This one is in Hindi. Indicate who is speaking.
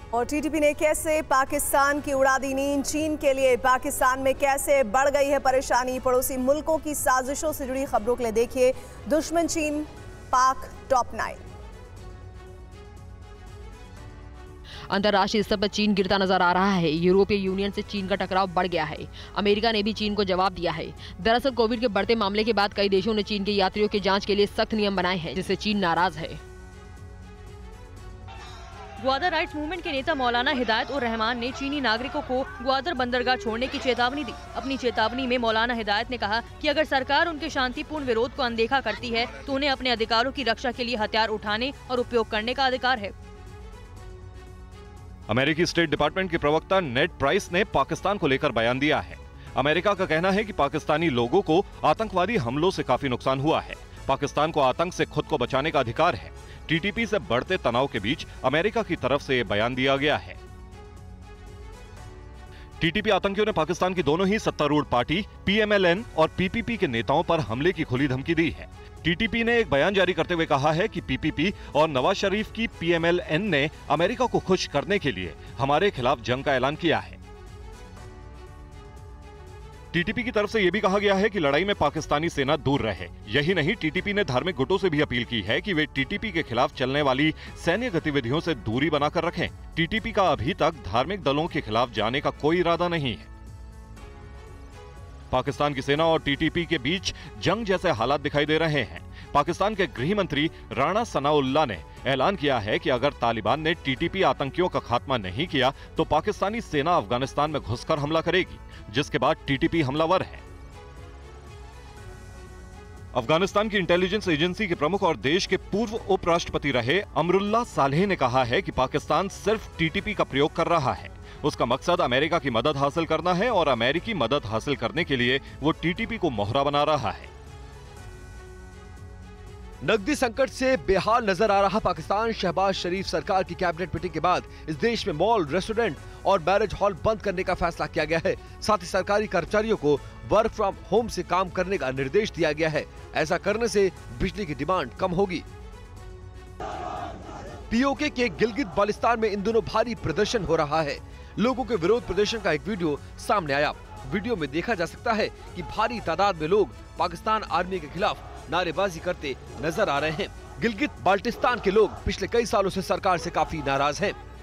Speaker 1: और टीटीपी ने कैसे पाकिस्तान की उड़ा दी नींद, चीन के लिए पाकिस्तान में कैसे बढ़ गई है परेशानी। पड़ोसी मुल्कों की साजिशों से जुड़ी खबरों के लिए देखिए दुश्मन चीन पाक टॉप 9।
Speaker 2: अंतर्राष्ट्रीय स्तर पर चीन गिरता नजर आ रहा है। यूरोपीय यूनियन से चीन का टकराव बढ़ गया है। अमेरिका ने भी चीन को जवाब दिया है। दरअसल कोविड के बढ़ते मामले के बाद कई देशों ने चीन के यात्रियों की जांच के लिए सख्त नियम बनाए हैं, जिससे चीन नाराज है।
Speaker 3: ग्वादर राइट्स मूवमेंट के नेता मौलाना हिदायत उर रहमान ने चीनी नागरिकों को ग्वादर बंदरगाह छोड़ने की चेतावनी दी। अपनी चेतावनी में मौलाना हिदायत ने कहा कि अगर सरकार उनके शांतिपूर्ण विरोध को अनदेखा करती है तो उन्हें अपने अधिकारों की रक्षा के लिए हथियार उठाने और उपयोग करने का अधिकार है।
Speaker 4: अमेरिकी स्टेट डिपार्टमेंट के प्रवक्ता नेड प्राइस ने पाकिस्तान को लेकर बयान दिया है। अमेरिका का कहना है कि पाकिस्तानी लोगों को आतंकवादी हमलों से काफी नुकसान हुआ है। पाकिस्तान को आतंक से खुद को बचाने का अधिकार है। टीटीपी से बढ़ते तनाव के बीच अमेरिका की तरफ से बयान दिया गया है। टीटीपी आतंकियों ने पाकिस्तान की दोनों ही सत्तारूढ़ पार्टी पीएमएलएन और पीपीपी के नेताओं पर हमले की खुली धमकी दी है। टीटीपी ने एक बयान जारी करते हुए कहा है कि पीपीपी और नवाज शरीफ की पीएमएलएन ने अमेरिका को खुश करने के लिए हमारे खिलाफ जंग का ऐलान किया है। टीटीपी की तरफ से यह भी कहा गया है कि लड़ाई में पाकिस्तानी सेना दूर रहे। यही नहीं, टीटीपी ने धार्मिक गुटों से भी अपील की है कि वे टीटीपी के खिलाफ चलने वाली सैन्य गतिविधियों से दूरी बनाकर रखें। टीटीपी का अभी तक धार्मिक दलों के खिलाफ जाने का कोई इरादा नहीं है। पाकिस्तान की सेना और टीटीपी के बीच जंग जैसे हालात दिखाई दे रहे हैं। पाकिस्तान के गृह मंत्री राणा सनाउल्लाह ने ऐलान किया है कि अगर तालिबान ने टीटीपी आतंकियों का खात्मा नहीं किया तो पाकिस्तानी सेना अफगानिस्तान में घुसकर हमला करेगी, जिसके बाद टीटीपी हमलावर है। अफगानिस्तान की इंटेलिजेंस एजेंसी के प्रमुख और देश के पूर्व उपराष्ट्रपति रहे अमरुल्लाह सालेह ने कहा है कि पाकिस्तान सिर्फ टीटीपी का प्रयोग कर रहा है। उसका मकसद अमेरिका की मदद हासिल करना है और अमेरिकी मदद हासिल करने के लिए वो टीटीपी को मोहरा बना रहा है।
Speaker 5: नकदी संकट से बेहाल नजर आ रहा पाकिस्तान। शहबाज शरीफ सरकार की कैबिनेट मीटिंग के बाद इस देश में मॉल, रेस्टोरेंट और मैरिज हॉल बंद करने का फैसला किया गया है। साथ ही सरकारी कर्मचारियों को वर्क फ्रॉम होम से काम करने का निर्देश दिया गया है। ऐसा करने से बिजली की डिमांड कम होगी। पीओके के गिलगित बाल्टिस्तान में इन दिनों भारी प्रदर्शन हो रहा है। लोगों के विरोध प्रदर्शन का एक वीडियो सामने आया। वीडियो में देखा जा सकता है कि भारी तादाद में लोग पाकिस्तान आर्मी के खिलाफ नारेबाजी करते नजर आ रहे हैं। गिलगित बाल्टिस्तान के लोग पिछले कई सालों से सरकार से काफी नाराज हैं।